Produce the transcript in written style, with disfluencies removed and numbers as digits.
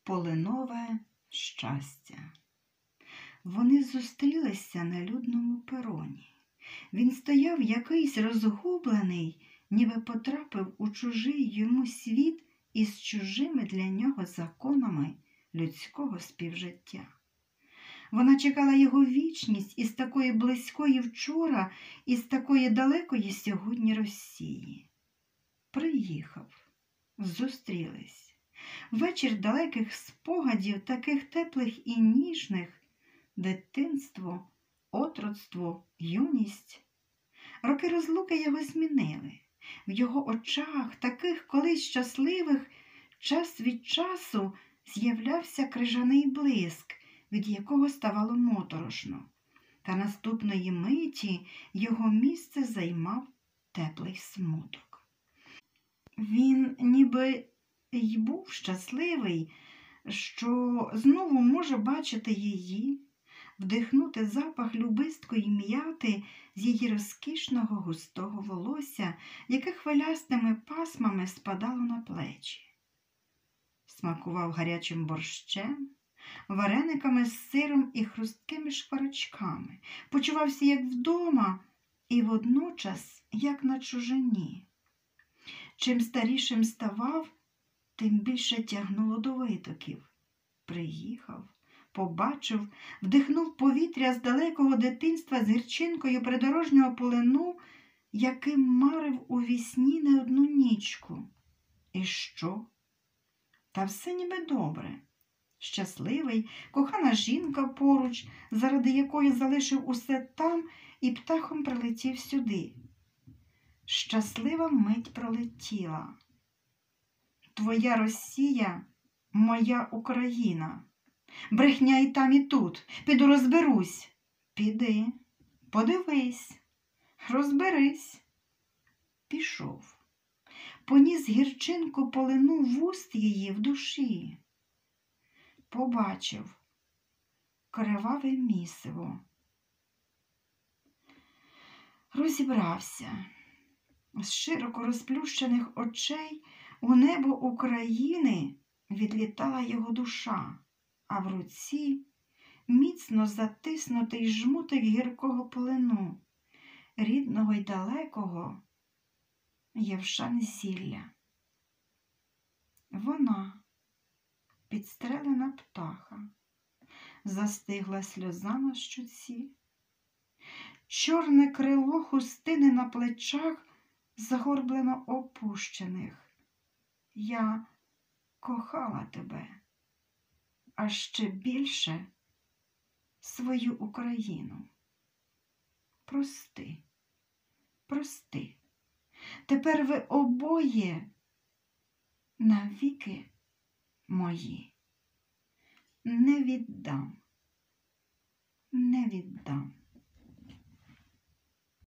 Полинове щастя. Вони зустрілися на людному пероні. Він стояв якийсь розгублений, ніби потрапив у чужий йому світ із чужими для нього законами людського співжиття. Вона чекала його вічність із такої близької вчора, із такої далекої сьогодні Росії. Приїхав, зустрілись. Вечір далеких спогадів, таких теплих і ніжних, дитинство, отроцтво, юність. Роки розлуки його змінили. В його очах, таких колись щасливих, час від часу з'являвся крижаний блиск, від якого ставало моторошно. Та наступної миті його місце займав теплий смуток. Він ніби й був щасливий, що знову може бачити її, вдихнути запах любисткої м'яти з її розкішного густого волосся, яке хвилястими пасмами спадало на плечі. Смакував гарячим борщем, варениками з сиром і хрусткими шкварочками, почувався як вдома і водночас як на чужині. Чим старішим ставав, тим більше тягнуло до витоків. Приїхав, побачив, вдихнув повітря з далекого дитинства з гірчинкою придорожнього полину, яким марив у вісні не одну нічку. І що? Та все ніби добре. Щасливий, кохана жінка поруч, заради якої залишив усе там і птахом прилетів сюди. Щаслива мить пролетіла. Твоя Росія – моя Україна. Брехня і там, і тут. Піду розберусь. Піди, подивись, розберись. Пішов. Поніс гірчинку полину в уст її в душі. Побачив криваве місиво. Розібрався. З широко розплющених очей у небо України відлітала його душа, а в руці міцно затиснутий жмутик гіркого полину, рідного й далекого Євшан-зілля. Вона, підстрелена птаха, застигла сльоза на щоці. Чорне крило хустини на плечах загорблено опущених. Я кохала тебе, а ще більше свою Україну. Прости, прости. Тепер ви обоє навіки мої. Не віддам, не віддам.